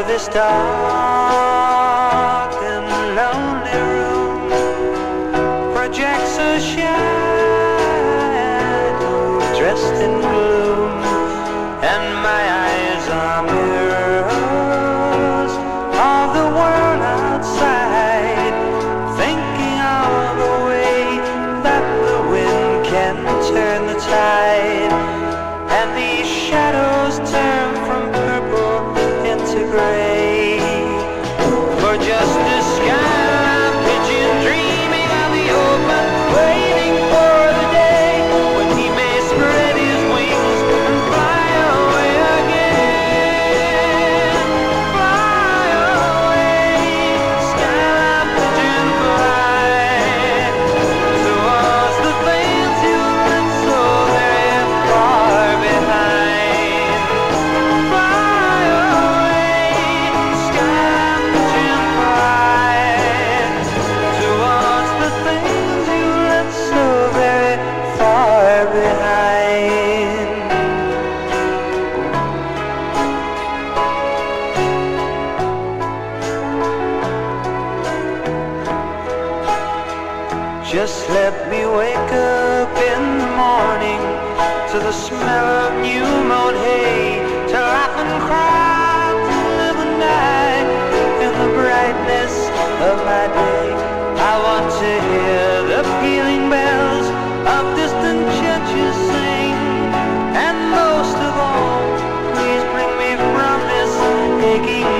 this dark and lonely room projects a shadow dressed in gloom, and my eyes are mirrors of the world outside, thinking of the way that the wind can turn the tide, and these shadows turn from purple into gray, for just a skyline pigeon dreaming of the open, waiting for the day when he may spread his wings and fly away again. Fly away, skyline pigeon, fly towards the things you left so very far behind. Fly away, skyline pigeon, fly towards the things you left so very far behind. Just let me wake up in the morning to the smell of new mown hay, to laugh and cry, to live and die in the brightness of my day. I want to hear the pealing bells of distant churches sing, and most of all, please bring me from this aching